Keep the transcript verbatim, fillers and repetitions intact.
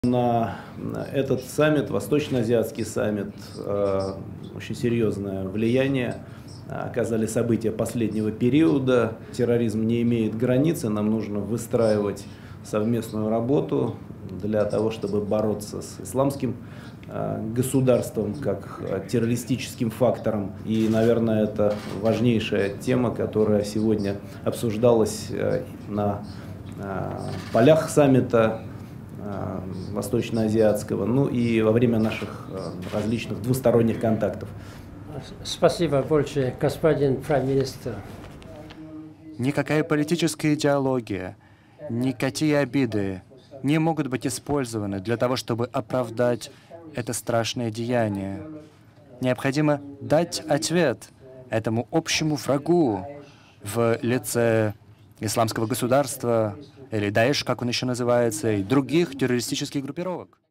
На этот саммит, Восточно-азиатский саммит, очень серьезное влияние оказали события последнего периода. Терроризм не имеет границы, нам нужно выстраивать совместную работу для того, чтобы бороться с исламским государством как террористическим фактором. И, наверное, это важнейшая тема, которая сегодня обсуждалась на полях саммита Восточно-азиатского, ну и во время наших различных двусторонних контактов. Спасибо большое, господин премьер-министр. Никакая политическая идеология, никакие обиды не могут быть использованы для того, чтобы оправдать это страшное деяние. Необходимо дать ответ этому общему врагу в лице исламского государства, или Даиш, как он еще называется, и других террористических группировок.